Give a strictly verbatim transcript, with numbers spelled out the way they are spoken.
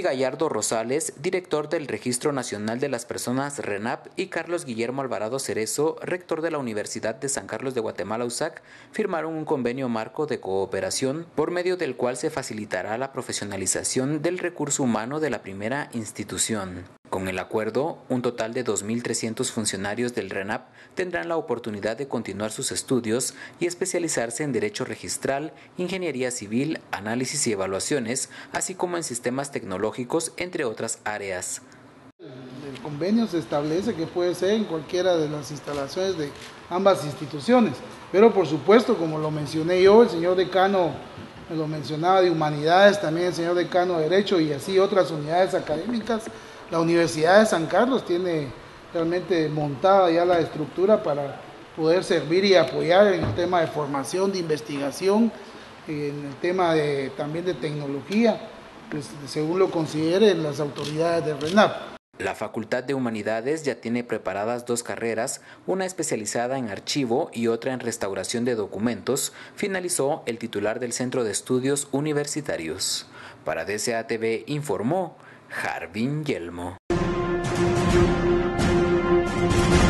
Gallardo Rosales, director del Registro Nacional de las Personas RENAP, y Carlos Guillermo Alvarado Cerezo, rector de la Universidad de San Carlos de Guatemala U S A C, firmaron un convenio marco de cooperación por medio del cual se facilitará la profesionalización del recurso humano de la primera institución. Con el acuerdo, un total de dos mil trescientos funcionarios del RENAP tendrán la oportunidad de continuar sus estudios y especializarse en Derecho Registral, Ingeniería Civil, Análisis y Evaluaciones, así como en sistemas tecnológicos, entre otras áreas. El convenio se establece que puede ser en cualquiera de las instalaciones de ambas instituciones, pero por supuesto, como lo mencioné yo, el señor decano me lo mencionaba, de Humanidades, también el señor decano de Derecho y así otras unidades académicas. La Universidad de San Carlos tiene realmente montada ya la estructura para poder servir y apoyar en el tema de formación, de investigación, en el tema de, también de tecnología, pues, según lo consideren las autoridades del RENAP. La Facultad de Humanidades ya tiene preparadas dos carreras, una especializada en archivo y otra en restauración de documentos, finalizó el titular del Centro de Estudios Universitarios. Para D C A T V informó Jarvin Yelmo.